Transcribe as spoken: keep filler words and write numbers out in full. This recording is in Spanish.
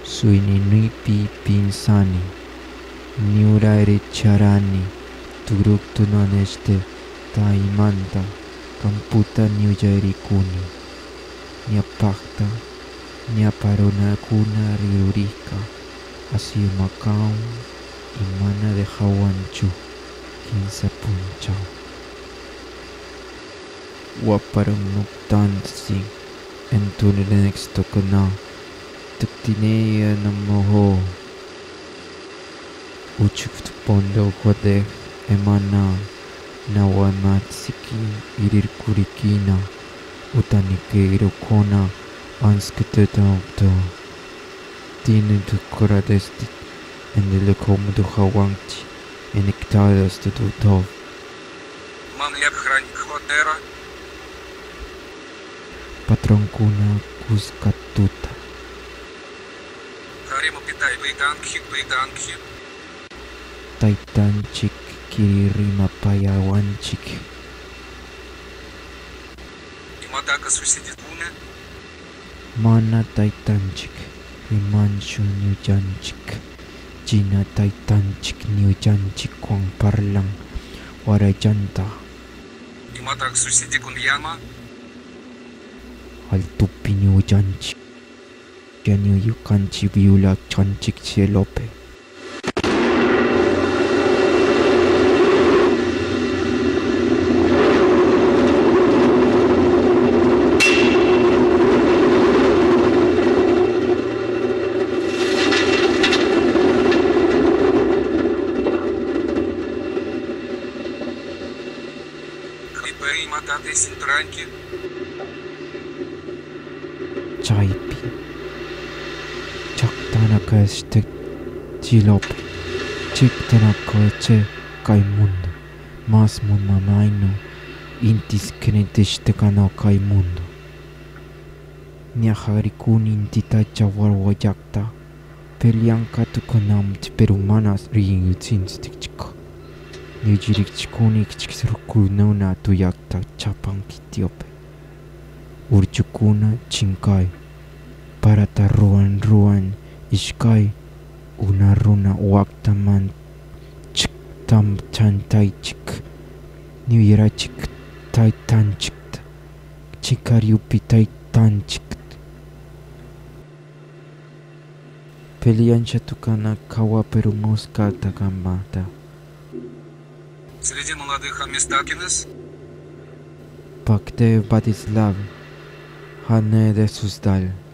Suininipi pinsani, niuraere charani, turuktunaneste taimanta, kamputa niujairikuni, niapakta, niaparonakuna riurika, asimakau, imana de hawanchu, quince punchao. Waparam nuktansi, entunenextokana, tuktineya namoho, uchuktupondo kode emana, nawamatsiki irirkurikina, utanikeiro kona, anskutetaukto, tienen tu koradestit, en el komodo hawanchi, enektadas tu tutov. Man jak хранит хватера. Patronkuna kuskatuta. Харему питай бейганки, бейганки. Taitanchik kiririma payawanchik. Иматака суседит куне. Mana taitanchik rimanchu nyujanchik. Jina taitanchik nyujanchik kwang parlang warajanta. Иматак суседи кун яма. Al tupi nyujanchik. Yanyu yukanchi viula chanchik chelope. Хлипе иматате синтранки. Chaipi. Chaktana kaeste chilope. Chiktana koeche kaimundo. Mas mun mamaino. Intis kenetishtekano kaimundo. Niaharikuni intita chawarwayakta. Pelianka tukonam tiperumanas riinutsinstichko. Nijirikchikuni kichikrukunona tuyakta chapankitiope. Urchukuna chinkai. Parata ruan ruan ishkai. Una runa waktaman chik tam chantai chik. Niuira chik taitan chik. Chikariupi taitan chik. Peliancha tukana kawa perumoska takambata. Среди молодых Амистакинес. Pakte Batislav. Hane de Susdal.